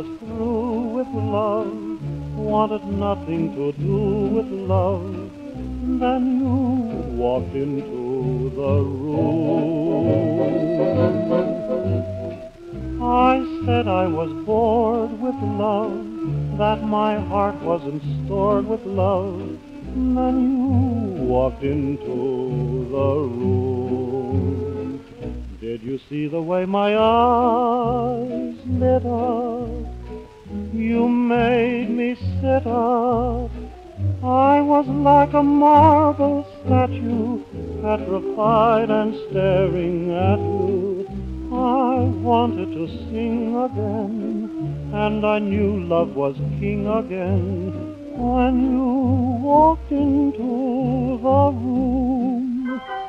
through with love, wanted nothing to do with love, then you walked into the room. I said I was bored with love, that my heart wasn't stored with love, then you walked into the room. Did you see the way my eyes lit up? You made me sit up. I was like a marble statue, petrified and staring at you. I wanted to sing again, and I knew love was king again when you walked into the room.